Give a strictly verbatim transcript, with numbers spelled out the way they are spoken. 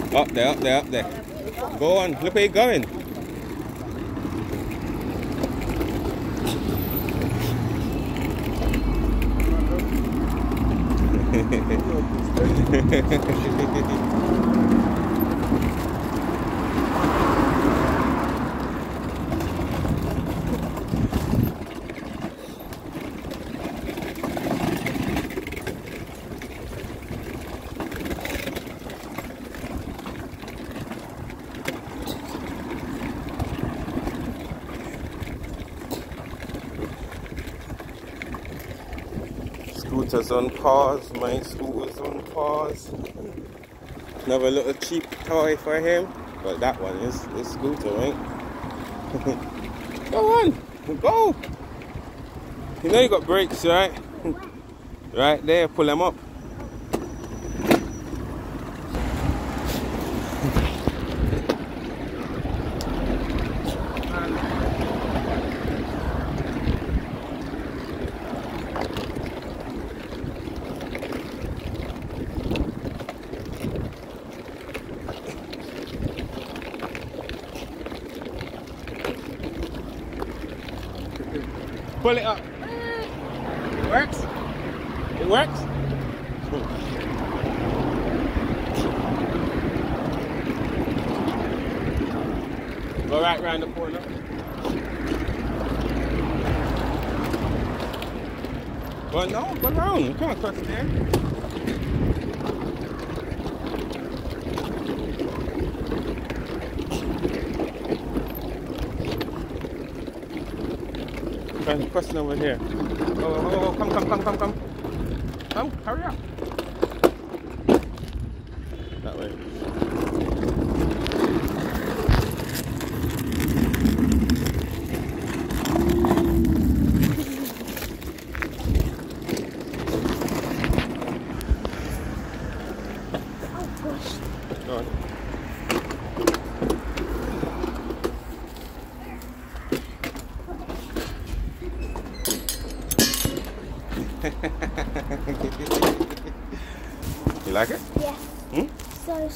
Up there, up there, up there. Go on, look where you're going. Scooters on pause, my scooter's on pause. Another little cheap toy for him, but that one is his scooter, right? Go on, go! You know you got brakes, right? Right there, pull them up. Pull it up. It works? It works? Go right round the corner. Well, no, go around. You can't cross there. Trying to cross over here. Oh, oh, oh, come, come, come, come, come. Come, hurry up. That way. Go on. You like it? Yes. Hmm? So